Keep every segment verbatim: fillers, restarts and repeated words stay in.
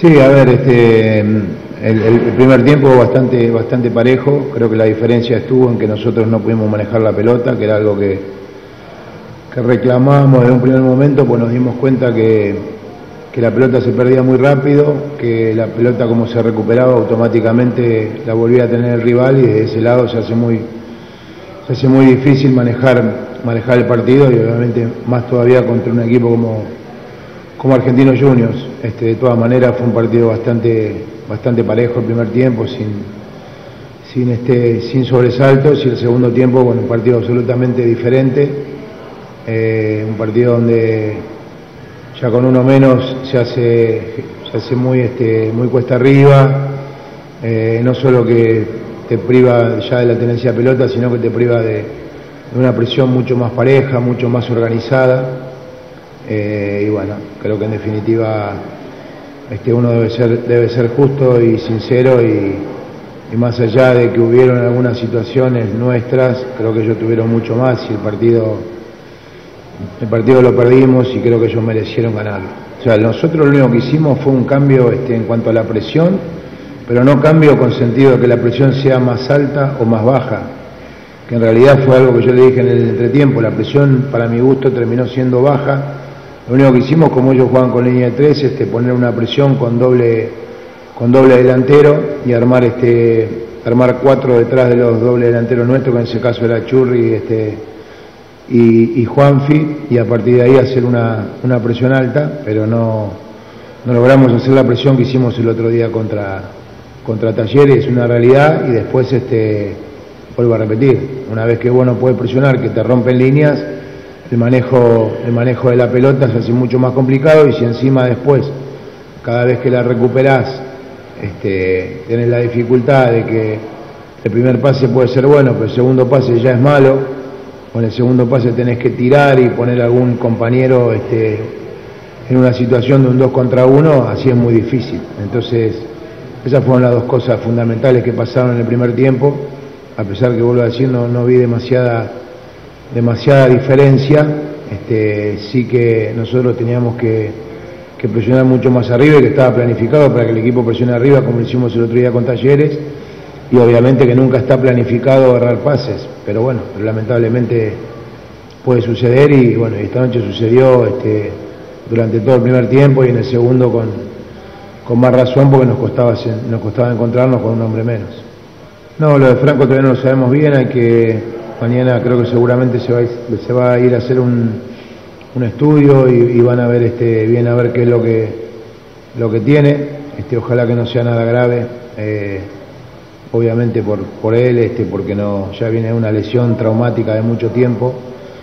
Sí, a ver, este, el, el primer tiempo bastante, bastante parejo. Creo que la diferencia estuvo en que nosotros no pudimos manejar la pelota, que era algo que, que reclamábamos desde un primer momento, pues nos dimos cuenta que, que la pelota se perdía muy rápido, que la pelota como se recuperaba automáticamente la volvía a tener el rival, y desde ese lado se hace muy, se hace muy difícil manejar, manejar el partido, y obviamente más todavía contra un equipo como, como Argentinos Juniors. Este, de todas maneras fue un partido bastante, bastante parejo el primer tiempo, sin, sin, este, sin sobresaltos, y el segundo tiempo, bueno, un partido absolutamente diferente, eh, un partido donde ya con uno menos se hace, se hace muy, este, muy cuesta arriba, eh, no solo que te priva ya de la tenencia de pelota, sino que te priva de, de una presión mucho más pareja, mucho más organizada. Eh, y bueno, creo que en definitiva este, uno debe ser, debe ser justo y sincero, y, y más allá de que hubieron algunas situaciones nuestras, creo que ellos tuvieron mucho más, y el partido, el partido lo perdimos, y creo que ellos merecieron ganarlo. O sea, nosotros lo único que hicimos fue un cambio este, en cuanto a la presión, pero no cambio con sentido de que la presión sea más alta o más baja, que en realidad fue algo que yo le dije en el entretiempo. La presión, para mi gusto, terminó siendo baja. Lo único que hicimos, como ellos juegan con línea de tres, este, poner una presión con doble, con doble delantero, y armar, este, armar cuatro detrás de los dobles delanteros nuestros, que en ese caso era Churri este, y, y Juanfi, y a partir de ahí hacer una, una presión alta, pero no, no logramos hacer la presión que hicimos el otro día contra, contra Talleres, es una realidad. Y después, este, vuelvo a repetir, una vez que vos no podés presionar, que te rompen líneas, el manejo, el manejo de la pelota se hace mucho más complicado, y si encima después, cada vez que la recuperás, este, tenés la dificultad de que el primer pase puede ser bueno, pero el segundo pase ya es malo, o en el segundo pase tenés que tirar y poner a algún compañero este, en una situación de un dos contra uno, así es muy difícil. Entonces, esas fueron las dos cosas fundamentales que pasaron en el primer tiempo, a pesar que, vuelvo a decir, no, no vi demasiada... demasiada diferencia. Este, sí que nosotros teníamos que, que presionar mucho más arriba, y que estaba planificado para que el equipo presione arriba, como lo hicimos el otro día con Talleres, y obviamente que nunca está planificado agarrar pases, pero bueno, pero lamentablemente puede suceder, y bueno, esta noche sucedió este, durante todo el primer tiempo, y en el segundo con, con más razón, porque nos costaba, nos costaba encontrarnos con un hombre menos. No, lo de Franco todavía no lo sabemos bien, hay que... Mañana creo que seguramente se va, se va a ir a hacer un, un estudio, y, y van a ver este, bien a ver qué es lo que, lo que tiene. Este, ojalá que no sea nada grave, eh, obviamente por, por él, este, porque no, ya viene una lesión traumática de mucho tiempo.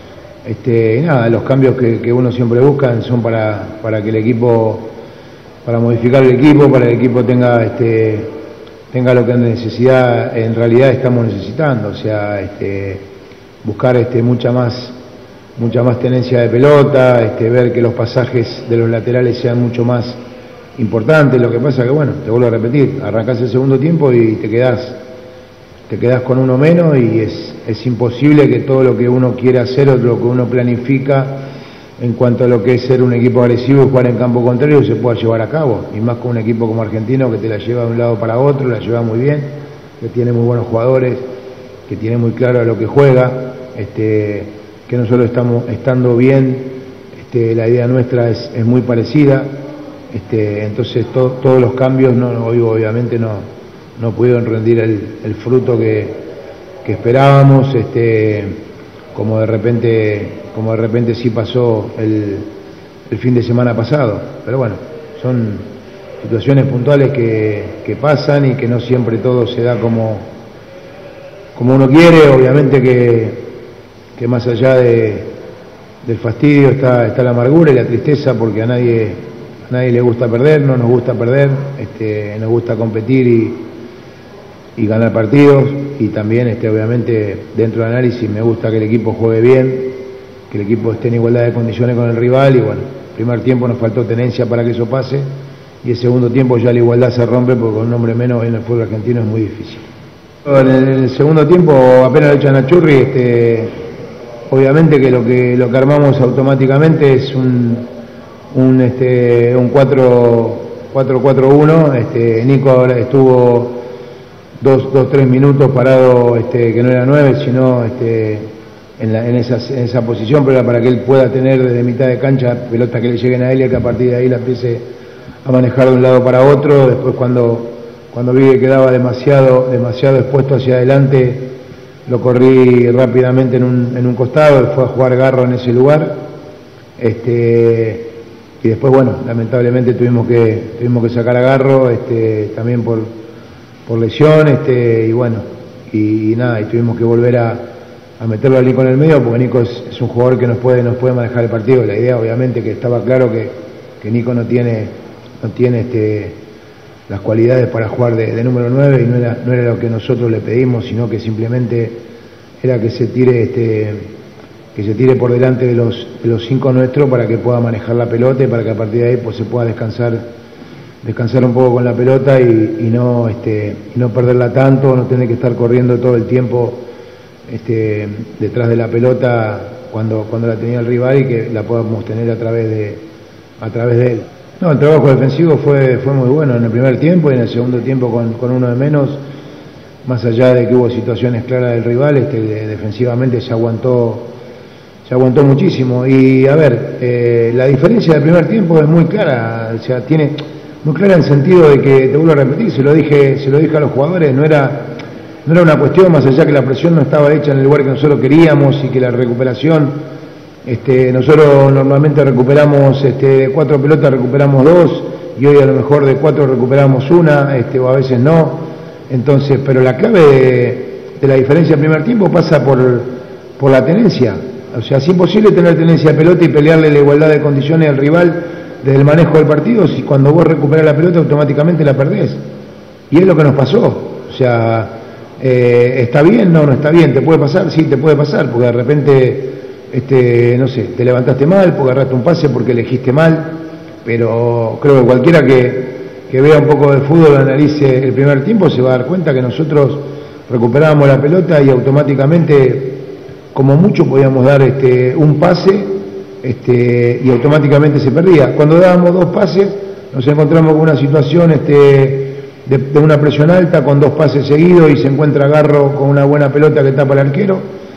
Este, y nada, los cambios que, que uno siempre busca son para, para que el equipo, para modificar el equipo, para que el equipo tenga... Este, tenga lo que en necesidad, en realidad estamos necesitando, o sea, este, buscar este, mucha más mucha más tenencia de pelota, este, ver que los pasajes de los laterales sean mucho más importantes. Lo que pasa que, bueno, te vuelvo a repetir, arrancás el segundo tiempo y te quedás, te quedás con uno menos, y es, es imposible que todo lo que uno quiere hacer o lo que uno planifica en cuanto a lo que es ser un equipo agresivo y jugar en campo contrario se pueda llevar a cabo, y más con un equipo como Argentino, que te la lleva de un lado para otro, la lleva muy bien, que tiene muy buenos jugadores, que tiene muy claro a lo que juega, este, que nosotros estamos estando bien, este, la idea nuestra es, es muy parecida, este, entonces to, todos los cambios no, hoy obviamente no, no pudieron rendir el, el fruto que, que esperábamos, este, como de repente como de repente sí pasó el, el fin de semana pasado, pero bueno, son situaciones puntuales que, que pasan, y que no siempre todo se da como, como uno quiere. Obviamente que, que más allá de, del fastidio está, está la amargura y la tristeza, porque a nadie, a nadie le gusta perder, no nos gusta perder, este, nos gusta competir y, y ganar partidos, y también este, obviamente dentro del análisis me gusta que el equipo juegue bien, que el equipo esté en igualdad de condiciones con el rival, y bueno, el primer tiempo nos faltó tenencia para que eso pase, y el segundo tiempo ya la igualdad se rompe, porque con un hombre menos en el fútbol argentino es muy difícil. En el, en el segundo tiempo apenas le echan a Churri, este, obviamente que lo que lo que armamos automáticamente es un, un, este, un cuatro cuatro cuatro uno, este, Nico estuvo dos, dos, tres minutos parado, este, que no era nueve, sino este, en, la, en, esa, en esa posición, pero era para que él pueda tener desde mitad de cancha pelotas que le lleguen a él y que a partir de ahí la empiece a manejar de un lado para otro. Después cuando, cuando vi que quedaba demasiado, demasiado expuesto hacia adelante, lo corrí rápidamente en un, en un costado, él fue a jugar Garro en ese lugar. Este, y después, bueno, lamentablemente tuvimos que, tuvimos que sacar a Garro, este, también por, por lesión, este, y bueno, y, y nada, y tuvimos que volver a, a meterlo a Nico en el medio, porque Nico es, es un jugador que nos puede, nos puede manejar el partido. La idea, obviamente, que estaba claro que, que Nico no tiene, no tiene este, las cualidades para jugar de, de número nueve, y no era, no era lo que nosotros le pedimos, sino que simplemente era que se tire este que se tire por delante de los, de los cinco nuestros para que pueda manejar la pelota y para que a partir de ahí pues se pueda descansar descansar un poco con la pelota y, y no este y no perderla tanto, no tener que estar corriendo todo el tiempo este detrás de la pelota cuando cuando la tenía el rival, y que la podamos tener a través de a través de él. No, el trabajo defensivo fue fue muy bueno en el primer tiempo, y en el segundo tiempo con, con uno de menos, más allá de que hubo situaciones claras del rival, este defensivamente se aguantó Se aguantó muchísimo. Y a ver, eh, la diferencia del primer tiempo es muy clara, o sea, tiene muy clara en el sentido de que, te vuelvo a repetir, se lo dije, se lo dije a los jugadores, no era, no era una cuestión, más allá que la presión no estaba hecha en el lugar que nosotros queríamos, y que la recuperación, este, nosotros normalmente recuperamos este, de cuatro pelotas recuperamos dos, y hoy a lo mejor de cuatro recuperamos una, este, o a veces no. Entonces, pero la clave de, de la diferencia del primer tiempo pasa por, por la tenencia. O sea, es imposible tener tenencia de pelota y pelearle la igualdad de condiciones al rival desde el manejo del partido, si cuando vos recuperás la pelota automáticamente la perdés. Y es lo que nos pasó. O sea, eh, ¿está bien? No, no está bien. ¿Te puede pasar? Sí, te puede pasar, porque de repente, este, no sé, te levantaste mal, porque agarraste un pase, porque elegiste mal. Pero creo que cualquiera que, que vea un poco de fútbol, analice el primer tiempo, se va a dar cuenta que nosotros recuperábamos la pelota y automáticamente, como mucho, podíamos dar este, un pase este, y automáticamente se perdía. Cuando dábamos dos pases nos encontramos con una situación este, de, de una presión alta, con dos pases seguidos, y se encuentra Garro con una buena pelota que tapa el arquero,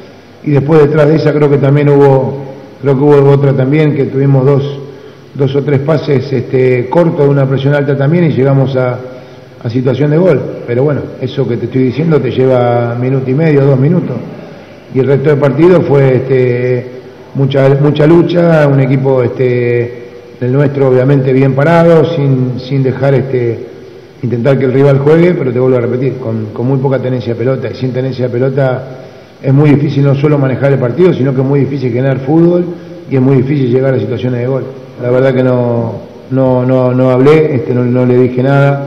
y después detrás de esa creo que también hubo, creo que hubo otra también, que tuvimos dos, dos o tres pases este, cortos de una presión alta también, y llegamos a, a situación de gol. Pero bueno, eso que te estoy diciendo te lleva minuto y medio, dos minutos. Y el resto del partido fue este, mucha mucha lucha, un equipo este, el nuestro obviamente bien parado, sin, sin dejar este, intentar que el rival juegue, pero te vuelvo a repetir, con, con muy poca tenencia de pelota, y sin tenencia de pelota es muy difícil no solo manejar el partido, sino que es muy difícil generar fútbol, y es muy difícil llegar a situaciones de gol. La verdad que no, no, no, no hablé, este, no, no le dije nada.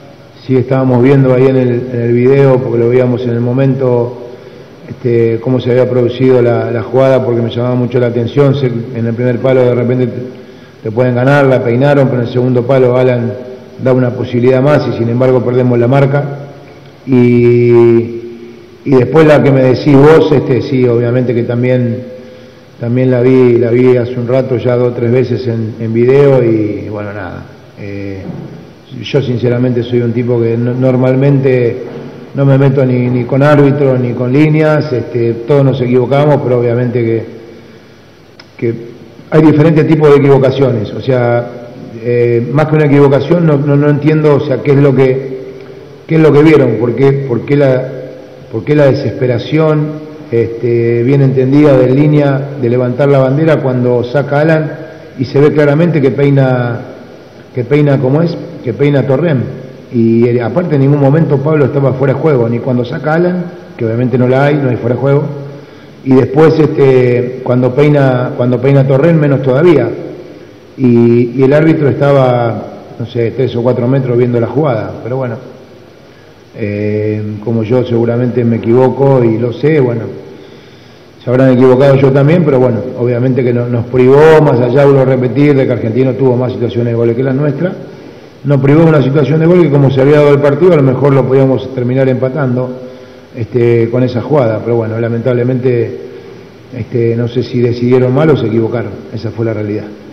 Sí estábamos viendo ahí en el, en el video, porque lo veíamos en el momento, Este, cómo se había producido la, la jugada, porque me llamaba mucho la atención. En el primer palo de repente te, te pueden ganar, la peinaron, pero en el segundo palo Alan da una posibilidad más, y sin embargo perdemos la marca. Y, y después la que me decís vos, este, sí, obviamente que también, también la vi, la vi hace un rato ya dos o tres veces en, en video, y bueno, nada. Eh, yo sinceramente soy un tipo que no, normalmente no me meto ni, ni con árbitros ni con líneas, este, todos nos equivocamos, pero obviamente que, que hay diferentes tipos de equivocaciones. O sea, eh, más que una equivocación, no, no, no entiendo, o sea, qué es lo que, qué es lo que vieron, por qué, por qué la, por qué la desesperación este, bien entendida de línea de levantar la bandera cuando saca Alan y se ve claramente que peina, que peina ¿cómo es? Que peina Torrent. Y eh, aparte en ningún momento Pablo estaba fuera de juego, ni cuando saca Alan, que obviamente no la hay, no hay fuera de juego, y después este, cuando peina cuando peina Torrent menos todavía, y, y el árbitro estaba, no sé, tres o cuatro metros viendo la jugada. Pero bueno, eh, como yo seguramente me equivoco y lo sé, bueno, se habrán equivocado yo también, pero bueno, obviamente que no, nos privó, más allá de lo repetir, de que Argentino tuvo más situaciones de goles que la nuestra, nos privó de una situación de gol que, como se había dado el partido, a lo mejor lo podíamos terminar empatando este, con esa jugada. Pero bueno, lamentablemente este, no sé si decidieron mal o se equivocaron. Esa fue la realidad.